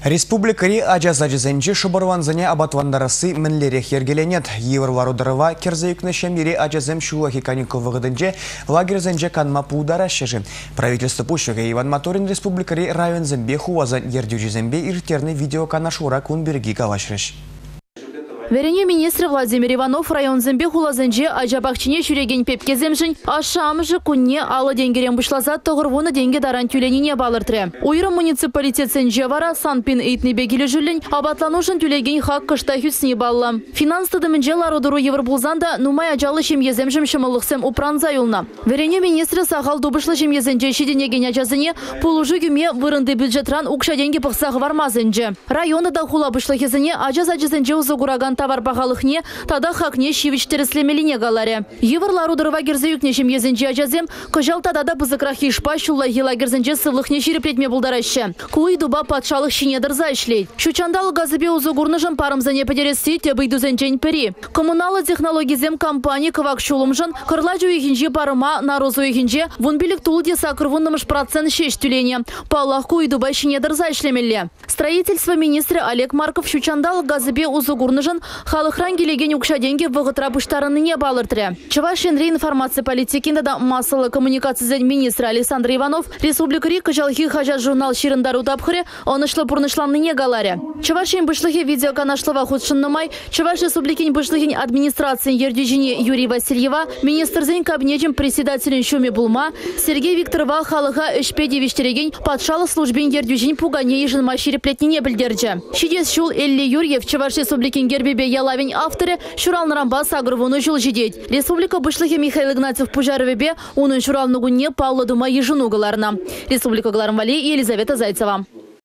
Республикари ажазажызенче шубарванзане абатвандарасы мінлерек ергеленет. Еврларудырыва керзейікні шемдері ажазем шулахи каникулвығыдынче лагерзенче канма пудара шежі. Правительство пущығы Иван Моторин республикари районзембе хуазан ердюжизембе иртерны видеоканашура кунберги калашрыш. Верене министр Владимир Иванов район зембе хулазенже ажабахчине жүреген пепкеземжін ашамжы күнне алы денгерен бұшлазат тұғырвуны денге даран тюленине балыртыры. Уйры муниципалитет сенже вара санпин эйтні бегілі жүлін абатланушын тюлеген хақ кышта хүсіне балла. Финанс тыдымынже ларудыру еврбулзанда нумай ажалы шемеземжім шымылықсем упранза юлна. Верене министр сағал дубышлы шемезенже шеденеген ажазыне пулужы күме вырынды бюджетран укша денге пықсағы вармазынже. Районы да хула бұшлы кезіне ажазенже узығураган товар бағалықне, тада хақне шивичтері слемеліне галаре. Еврларудырыва герзеюкне шемезенже ажазем, кыжал тадада бызықрахи шпа шулла ела герзенже сывлықне ширеплетме бұлдарашы. Куй дуба патшалық шинедірза ішлейд. Шучандалы газыбе узығурныжын парымзане педересі тебі дузенжен пері. Коммуналы технологизем компания кывак шулымжын, кырлажу ехінже парыма, нарозу ехінже, вунбилік тулде сакырвуннымыш процент шеш түлене. Палах куй дуба шинедірза ішлемелі. Строительство министрі Олег Марков шучандалы газыбе узығурныжын халықран келеген укша деньги вғытра бұштарыныне балыртыры. Чувашинри информация политикинда да массалы коммуникацияден министр Александр Иванов республикари кыжалхи хажа журнал ширындару тапхыры онышлы пурнышланныне галаре. Чувашин бышлыхи видеоканашлыва худшыннымай, Чуваш республикин бышлыхин администрациян ердюжине Юрий Васильева, министрзен кабинетин председателин Шуми Булма, Сергей Викторова халыха үшпеде виштереген патшалы службен ердюжин пугане ежін маширеплетнине білдерді. Шидес шул Элли Юрьев Чуваш республикин гербебе ялавень авторы шуралнырамба сагрывуны жыл жидеть. Республика бышлыхи Михаил Игнатьев Пужаровебе унын шуралнугуне Павла Дума ежынугаларна. Республика Гларамвали и Елизавета Зайцева.